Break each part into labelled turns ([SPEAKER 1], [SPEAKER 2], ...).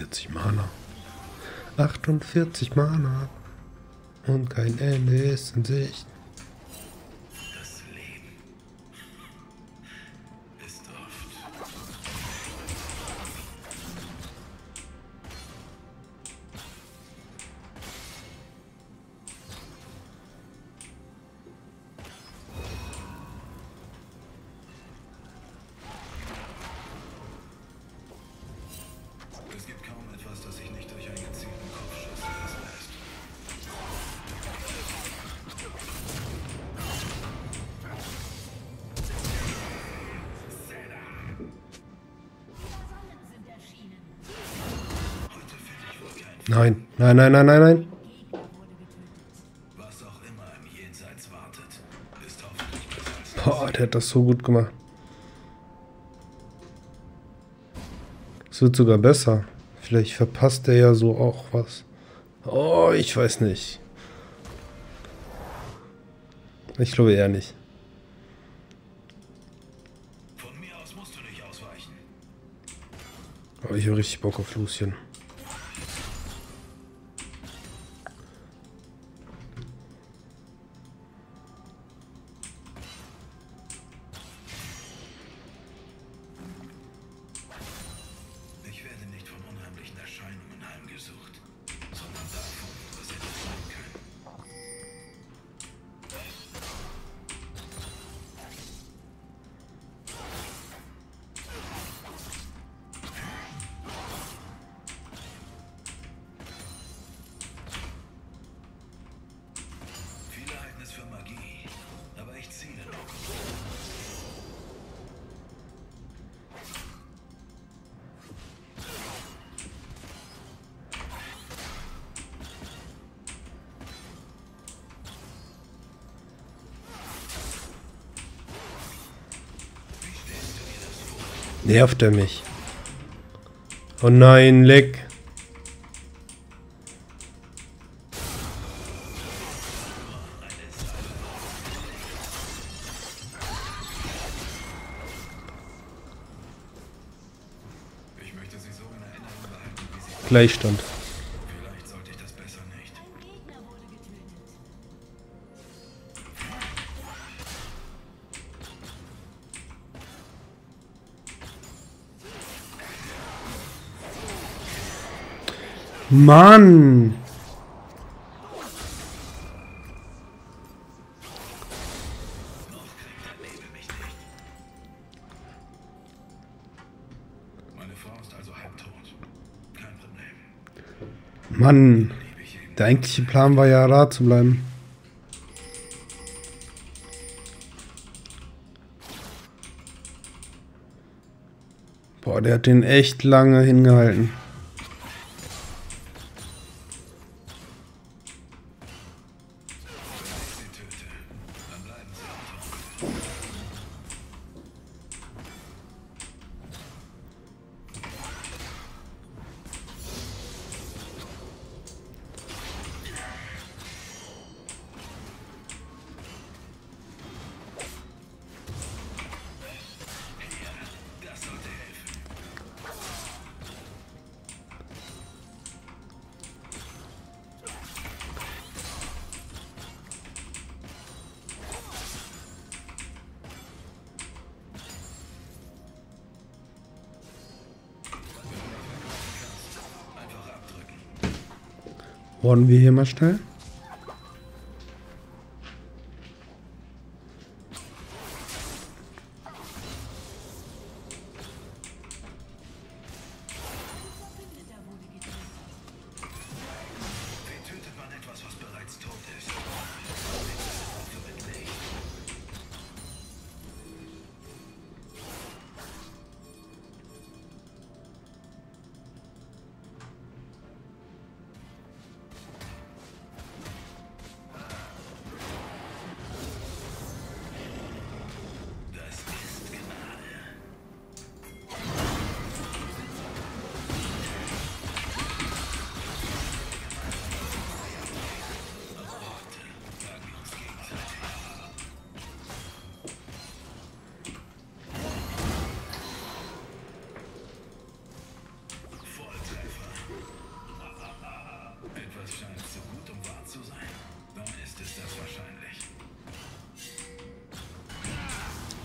[SPEAKER 1] 48 Mana. 48 Mana. Und kein Ende ist in Sicht.
[SPEAKER 2] Das Leben ist oft. Es gibt kaum etwas, das sich nicht durch einen gezielten Kopfschuss lösen lässt. Heute finde ich wohl kein
[SPEAKER 1] Nein, nein, nein, nein, nein, nein.
[SPEAKER 2] Was auch immer im Jenseits wartet, ist hoffentlich besser als
[SPEAKER 1] Boah, der hat das so gut gemacht. Es wird sogar besser. Vielleicht verpasst er ja so auch was. Oh, ich weiß nicht. Ich glaube eher nicht.
[SPEAKER 2] Von mir aus musst du nicht ausweichen.
[SPEAKER 1] Aber ich habe richtig Bock auf Lucien.
[SPEAKER 2] Ich werde nicht von unheimlichen Erscheinungen heimgesucht, sondern davon, was sie tun können. Viele halten es für Magie, aber ich ziele noch.
[SPEAKER 1] Nervt er mich? Oh nein, leck.
[SPEAKER 2] Ich möchte sie so in Erinnerung behalten, wie sie.
[SPEAKER 1] Gleichstand.
[SPEAKER 2] Vielleicht sollte ich das besser nicht.
[SPEAKER 1] Mann!
[SPEAKER 2] Meine Frau ist also halbtot. Kein Problem.
[SPEAKER 1] Mann! Der eigentliche Plan war ja, da zu bleiben. Boah, der hat den echt lange hingehalten.
[SPEAKER 2] Wenn ich sie töte, dann bleiben sie am Turm. Das sollte helfen. Einfach abdrücken.
[SPEAKER 1] Wollen wir hier mal schnell?
[SPEAKER 2] Wie tötet man etwas, was bereits tot ist? Verbindlich.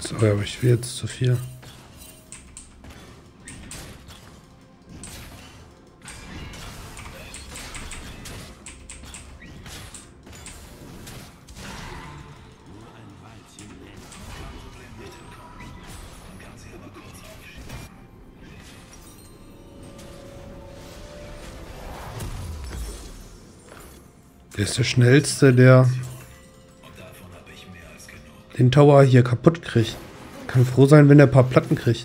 [SPEAKER 1] Sorry, aber ich will jetzt zu viel. Der ist der Schnellste, der den Tower hier kaputt kriegt. Kann froh sein, wenn er ein paar Platten kriegt.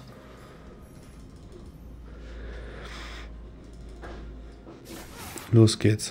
[SPEAKER 1] Los geht's.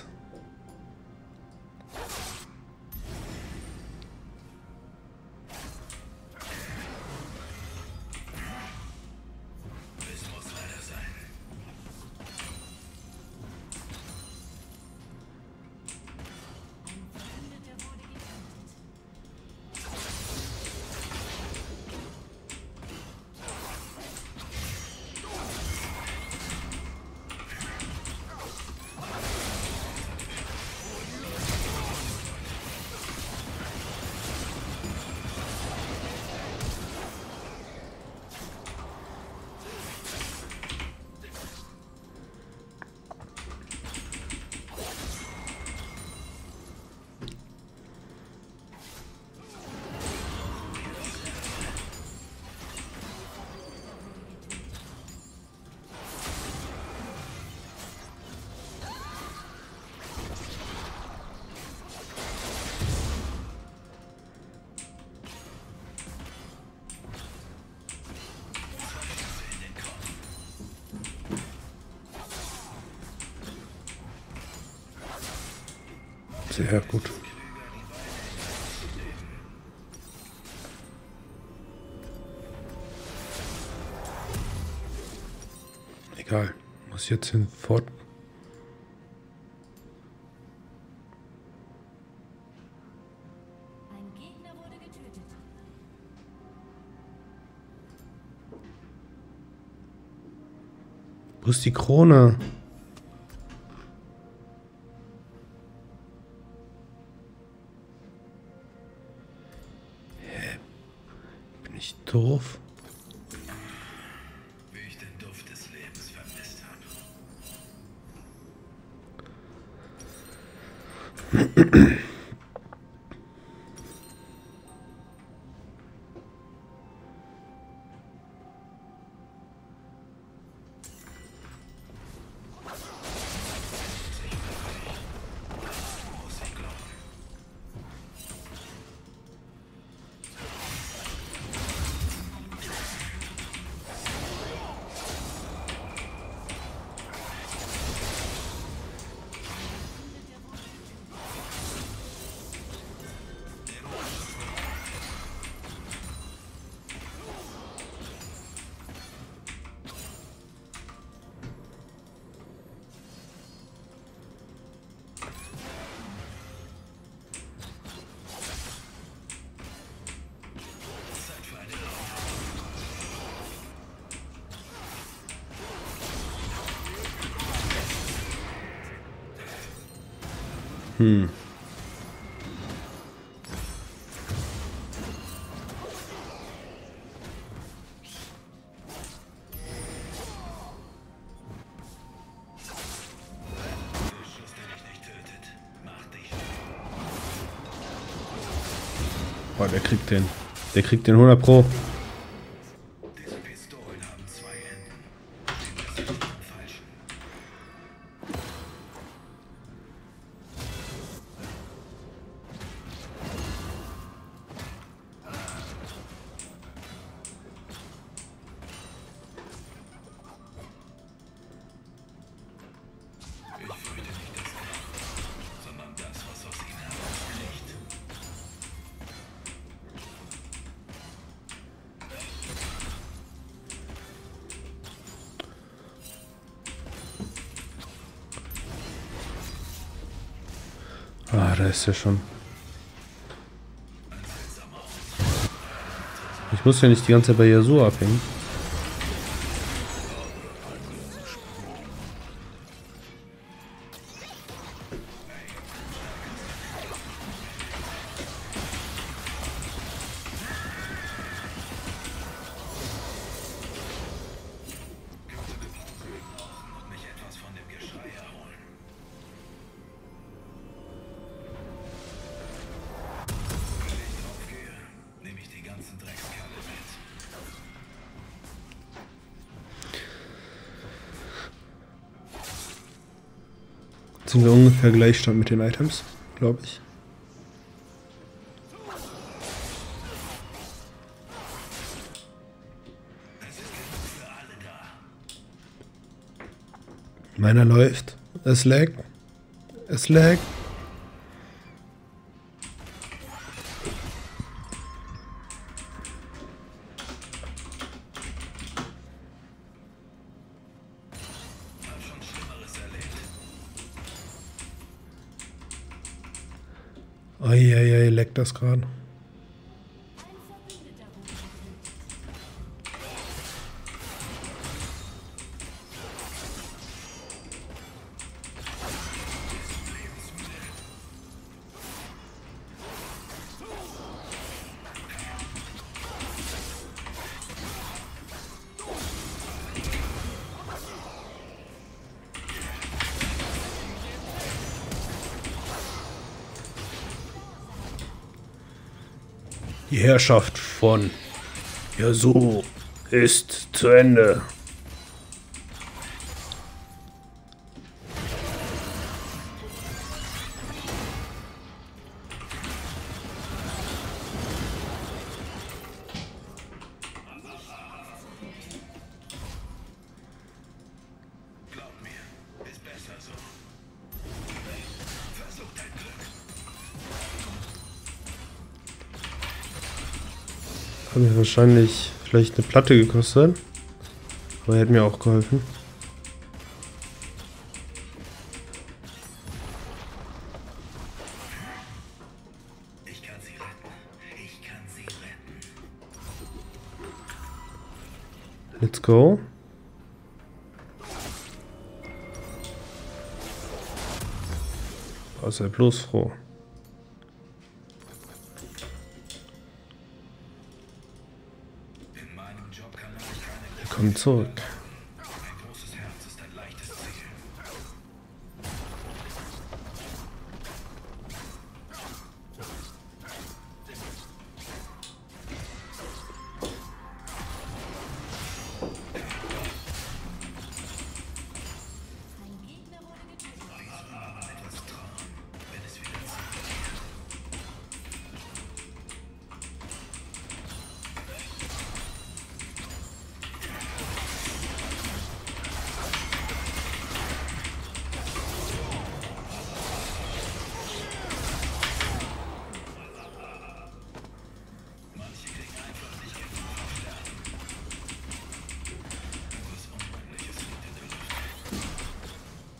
[SPEAKER 1] Sehr gut. Egal. Muss jetzt hinfort.
[SPEAKER 3] Ein Gegner wurde getötet.
[SPEAKER 1] Wo ist die Krone? Bin ich doof?
[SPEAKER 2] Wie ich den Duft des Lebens vermisst habe.
[SPEAKER 1] Boah, der kriegt den. Der kriegt den 100 Pro.
[SPEAKER 2] Diese Pistolen haben zwei Enden. Die besten am falschen. Ich fürchte nicht das Opfer, sondern das, was aus ihnen herauskriecht.
[SPEAKER 1] Ah, da ist er schon. Ich muss ja nicht die ganze Zeit bei Yasuo abhängen. sind wir ungefähr Gleichstand mit den Items, glaube ich. Meiner läuft. Es lag. Es lag. Eieiei, leckt das gerade. Die Herrschaft von Yasuo ist zu Ende.
[SPEAKER 2] Glaub mir, ist besser so. Versuch dein Glück.
[SPEAKER 1] Hat mir wahrscheinlich vielleicht eine Platte gekostet. Aber er hätte mir auch geholfen.
[SPEAKER 2] Ich kann sie retten. Ich kann sie retten.
[SPEAKER 1] Let's go. Oh, sei bloß froh.
[SPEAKER 2] In meinem Job kann man sich keine
[SPEAKER 1] Wir kommen zurück.
[SPEAKER 2] Ein großes Herz ist ein leichtes Ziel. Etwas Traum, wenn es wieder manche kriegen einfach nicht genug vom Sterben. Was Unheimliches liegt in der Luft.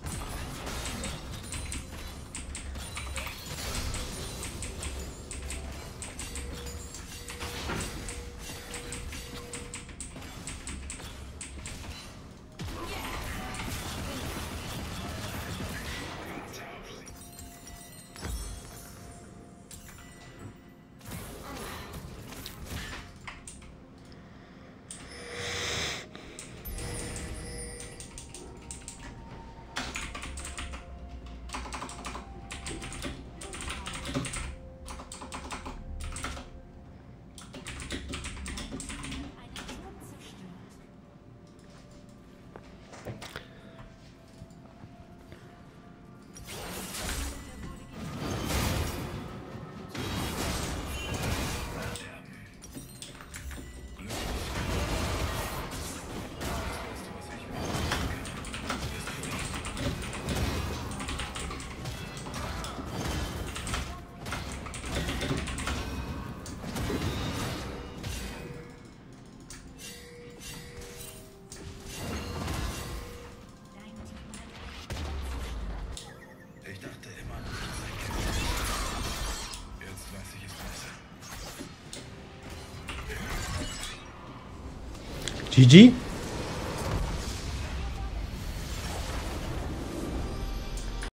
[SPEAKER 2] Ich dachte immer, ich sei kämpferisch. Jetzt weiß ich es besser.
[SPEAKER 1] GG.